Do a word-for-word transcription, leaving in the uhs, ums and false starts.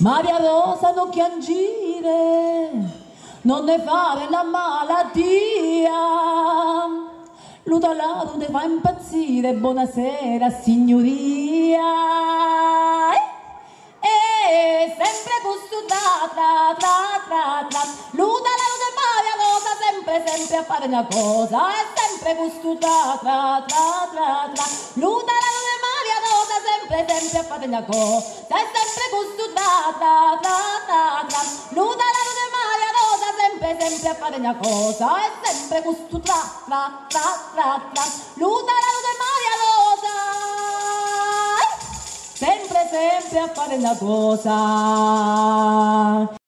Maria Rosa non chiangire, non ne fare la malattia. L'utalato ti fa impazzire, buonasera signoria. E sempre questo tra tra tra tra tra. L'utalato di Maria Rosa sempre sempre a fare una cosa. E sempre questo tra tra tra tra tra. L'utalato di Maria Rosa sempre sempre a fare una cosa. E sempre questo tra tra tra tra tra. L'utalato di Maria Rosa sempre sempre a fare una cosa. E sempre questo tra tra tra tra tra. L'utalato di Maria Rosa sempre sempre a fare una cosa.